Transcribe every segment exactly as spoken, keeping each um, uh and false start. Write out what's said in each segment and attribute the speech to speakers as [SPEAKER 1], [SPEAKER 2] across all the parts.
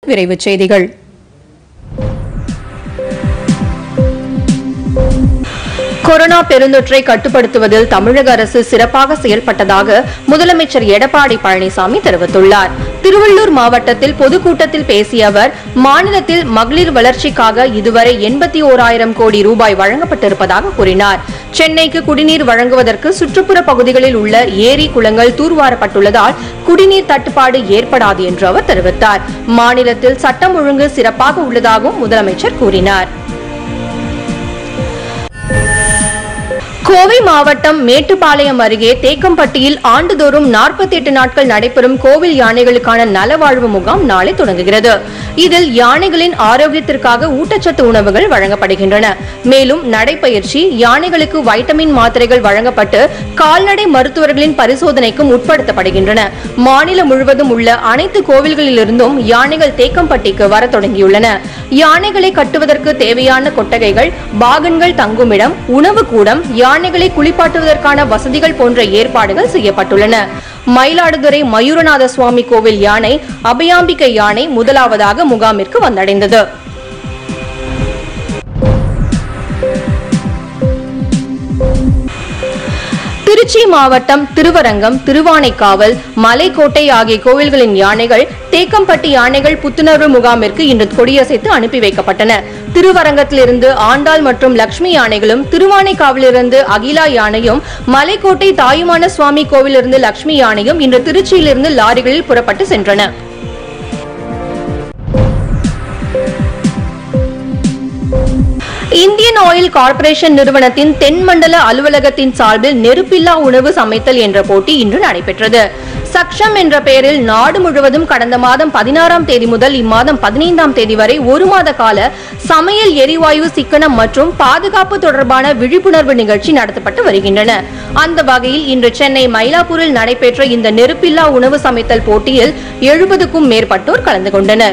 [SPEAKER 1] விரைவுச் செய்திகள். கொரோனா பெருந்தொற்றை கட்டுப்படுத்துவதில் தமிழக அரசு சிறப்பாக செயல்பட்டதாக முதலமைச்சர் எடப்பாடி பழனிசாமி தெரிவித்துள்ளார். திருவள்ளூர் மாவட்டத்தில் பொதுக்கூட்டத்தில் பேசிய அவர், மாநிலத்தில் மகளிர் வளர்ச்சிக்காக இதுவரை எண்பத்தி ஓராயிரம் கோடி ரூபாய் வழங்கப்பட்டிருப்பதாக கூறினார். சென்னைக்கு குடிநீர் வழங்குவதற்கு சுற்றுப்புற பகுதிகளில் உள்ள ஏரி குளங்கள் தூர்வாரப்பட்டுள்ளதால் குடிநீர் தட்டுப்பாடு ஏற்படாது என்று அவர் தெரிவித்தார். மாநிலத்தில் சட்டம் ஒழுங்கு சிறப்பாக உள்ளதாகவும் முதலமைச்சர் கூறினார். கோவை மாவட்டம் மேட்டுப்பாளையம் அருகே தேக்கம்பட்டியில் ஆண்டுதோறும் நாற்பத்தி எட்டு நாட்கள் நடைபெறும் கோவில் யானைகளுக்கான நலவாழ்வு முகாம் நாளை தொடங்குகிறது. இதில் யானைகளின் ஆரோக்கியத்திற்காக ஊட்டச்சத்து உணவுகள் வழங்கப்படுகின்றன. மேலும் நடைபயிற்சி, யானைகளுக்கு வைட்டமின் மாத்திரைகள் வழங்கப்பட்டு கால்நடை மருத்துவர்களின் பரிசோதனைக்கும் உட்படுத்தப்படுகின்றன. மாநிலம் முழுவதும் உள்ள அனைத்து கோவில்களிலிருந்தும் யானைகள் தேக்கம்பட்டிக்கு வர தொடங்கியுள்ளன. யானைகளை கட்டுவதற்கு தேவையான கொட்டகைகள், பாகன்கள் தங்குமிடம், உணவு கூடம், யானைகளை குளிப்பாட்டுவதற்கான வசதிகள் போன்ற ஏற்பாடுகள் செய்யப்பட்டுள்ளன. மயிலாடுதுறை மயூரநாத சுவாமி கோவில் யானை அபயாம்பிகை யானை முதலாவதாக முகாமிற்கு வந்தடைந்தது. திருச்சி மாவட்டம் திருவரங்கம், திருவானைக்காவல், மலைக்கோட்டை ஆகிய கோவில்களின் யானைகள் தேக்கம்பட்டி யானைகள் புத்துணர்வு முகாமிற்கு இன்று கொடியசைத்து அனுப்பி வைக்கப்பட்டன. திருவரங்கத்திலிருந்து ஆண்டாள் மற்றும் லட்சுமி யானைகளும், திருவானைக்காவிலிருந்து அகிலா யானையும், மலைக்கோட்டை தாயுமான சுவாமி கோவிலிருந்து லட்சுமி யானையும் இன்று திருச்சியிலிருந்து லாரிகளில் புறப்பட்டு சென்றன. இந்தியன் ஆயில் கார்ப்பரேஷன் நிறுவனத்தின் தென்மண்டல அலுவலகத்தின் சார்பில் நெருப்பில்லா உணவு சமைத்தல் என்ற போட்டி இன்று நடைபெற்றது. சக்ஷம் என்ற பெயரில் நாடு முழுவதும் கடந்த மாதம் பதினாறாம் தேதி முதல் இம்மாதம் பதினைந்தாம் தேதி வரை ஒரு மாத கால சமையல் எரிவாயு சிக்கனம் மற்றும் பாதுகாப்பு தொடர்பான விழிப்புணர்வு நிகழ்ச்சி நடத்தப்பட்டு வருகின்றன. அந்த வகையில் இன்று சென்னை மயிலாப்பூரில் நடைபெற்ற இந்த நெருப்பில்லா உணவு சமைத்தல் போட்டியில் எழுபதுக்கும் மேற்பட்டோர் கலந்து கொண்டனர்.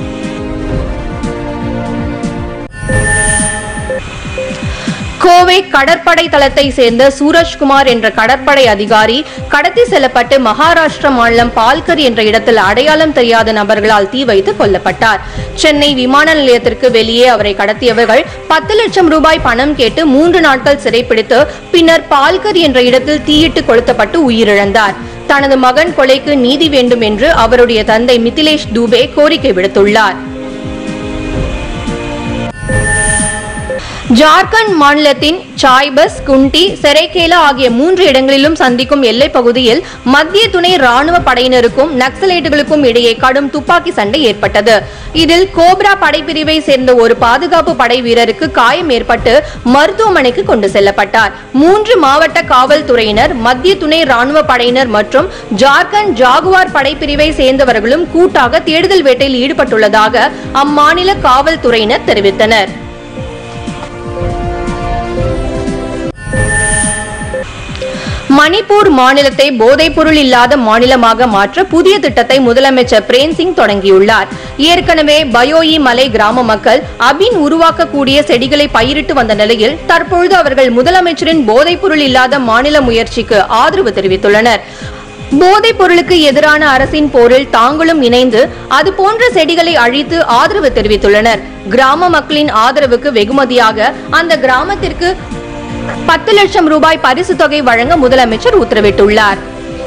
[SPEAKER 1] கோவை கடற்படை தளத்தை சேர்ந்த சூரஜ்குமார் என்ற கடற்படை அதிகாரி கடத்தி செல்லப்பட்டு மகாராஷ்டிரா மாநிலம் பால்கர் என்ற இடத்தில் அடையாளம் தெரியாத நபர்களால் தீ வைத்து கொல்லப்பட்டார். சென்னை விமான நிலையத்திற்கு வெளியே அவரை கடத்தியவர்கள் பத்து லட்சம் ரூபாய் பணம் கேட்டு மூன்று நாட்கள் சிறைப்பிடித்து பின்னர் பால்கர் என்ற இடத்தில் தீயிட்டு கொளுத்தப்பட்டு உயிரிழந்தார். தனது மகன் கொலைக்கு நீதி வேண்டும் என்று அவருடைய தந்தை மிதிலேஷ் தூபே கோரிக்கை விடுத்துள்ளார். ஜார்க்கண்ட் மாநிலத்தின் சாய்பஸ், குண்டி, செரைகேலா ஆகிய மூன்று இடங்களிலும் சந்திக்கும் எல்லைப் பகுதியில் மத்திய துணை ராணுவ படையினருக்கும் நக்சலைட்டுகளுக்கும் இடையே கடும் துப்பாக்கி சண்டை ஏற்பட்டது. இதில் கோப்ரா படைப்பிரிவை சேர்ந்த ஒரு பாதுகாப்பு படை வீரருக்கு காயம் ஏற்பட்டு மருத்துவமனைக்கு கொண்டு செல்லப்பட்டார். மூன்று மாவட்ட காவல்துறையினர், மத்திய துணை ராணுவ படையினர் மற்றும் ஜார்க்கண்ட் ஜாகுவார் படைப்பிரிவை சேர்ந்தவர்களும் கூட்டாக தேடுதல் வேட்டையில் ஈடுபட்டுள்ளதாக அம்மாநில காவல்துறையினர் தெரிவித்தனர். மணிப்பூர் மாநிலத்தை போதைப் பொருள் இல்லாத மாநிலமாக மாற்ற புதிய திட்டத்தை முதலமைச்சர் பிரேம்சிங் தொடங்கியுள்ளார். ஏற்கனவே பயோயி மலை கிராம மக்கள் அபின் உருவாக்கக்கூடிய செடிகளை பயிரிட்டு வந்த நிலையில் தற்பொழுது அவர்கள் முதலமைச்சரின் போதைப் பொருள் இல்லாத மாநில முயற்சிக்கு ஆதரவு தெரிவித்துள்ளனர். போதைப் பொருளுக்கு எதிரான அரசின் போரில் தாங்களும் இணைந்து அதுபோன்ற செடிகளை அழித்து ஆதரவு தெரிவித்துள்ளனர். கிராம மக்களின் ஆதரவுக்கு வெகுமதியாக அந்த கிராமத்திற்கு பத்து லட்சம் ரூபாய் பரிசு தொகை வழங்க முதலமைச்சர் உத்தரவிட்டுள்ளார்.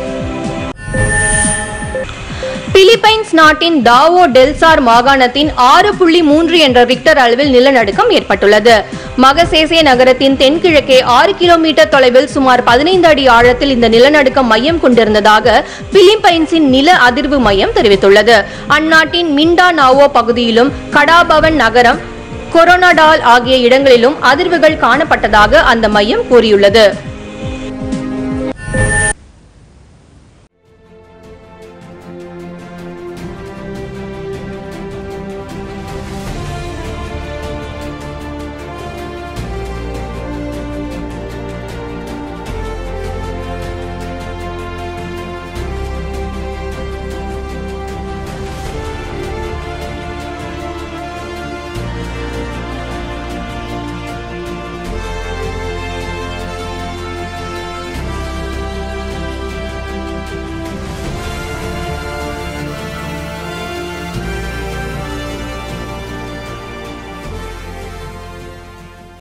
[SPEAKER 1] பிலிப்பைன்ஸ் நாட்டின் டாவோ டெல்சார் மாகாணத்தின் ஆறு புள்ளி மூன்று என்ற ரிக்டர் அளவில் நிலநடுக்கம் ஏற்பட்டுள்ளது. மகசேசே நகரத்தின் தென்கிழக்கே ஆறு கிலோமீட்டர் தொலைவில் சுமார் பதினைந்து அடி ஆழத்தில் இந்த நிலநடுக்கம் மையம் கொண்டிருந்ததாக பிலிப்பைன்ஸின் நில அதிர்வு மையம் தெரிவித்துள்ளது. அந்நாட்டின் மிண்டானாவோ பகுதியிலும் கடாபவன் நகரம், கொரோனாடால் ஆகிய இடங்களிலும் அதிர்வுகள் காணப்பட்டதாக அந்த மையம் கூறியுள்ளது.